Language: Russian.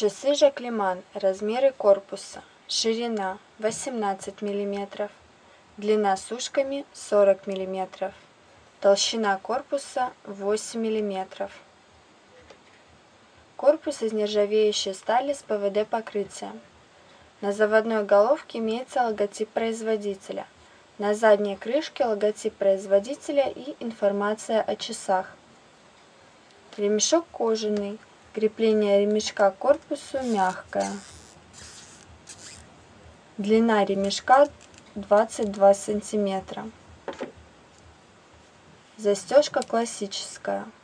Часы Жаклиман. Размеры корпуса. Ширина 18 мм. Длина с ушками 40 мм. Толщина корпуса 8 мм. Корпус из нержавеющей стали с ПВД покрытием. На заводной головке имеется логотип производителя. На задней крышке логотип производителя и информация о часах. Ремешок кожаный. Крепление ремешка к корпусу мягкое. Длина ремешка 22 см. Застежка классическая.